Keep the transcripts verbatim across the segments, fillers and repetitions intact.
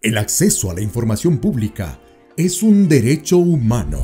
El acceso a la información pública es un derecho humano.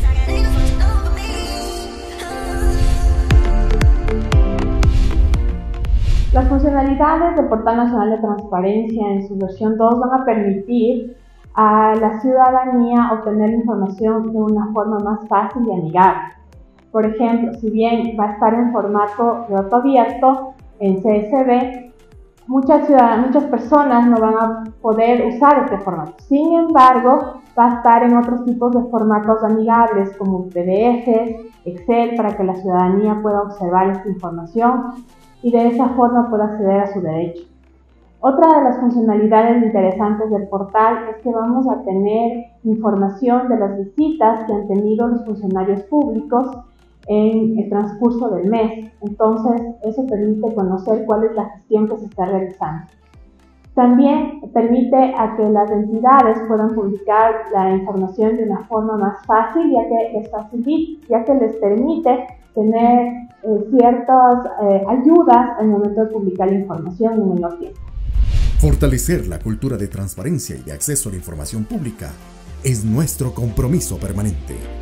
Las funcionalidades del Portal Nacional de Transparencia en su versión dos van a permitir a la ciudadanía obtener información de una forma más fácil y amigable. Por ejemplo, si bien va a estar en formato de dato abierto en C S V, muchas, muchas personas no van a poder usar este formato. Sin embargo, va a estar en otros tipos de formatos amigables como P D Fs, Excel, para que la ciudadanía pueda observar esta información y de esa forma pueda acceder a su derecho. Otra de las funcionalidades interesantes del portal es que vamos a tener información de las visitas que han tenido los funcionarios públicos en el transcurso del mes. Entonces, eso permite conocer cuál es la gestión que se está realizando. También permite a que las entidades puedan publicar la información de una forma más fácil, ya que les facilita, ya que les permite tener eh, ciertas eh, ayudas al momento de publicar la información en menor tiempo. Fortalecer la cultura de transparencia y de acceso a la información pública es nuestro compromiso permanente.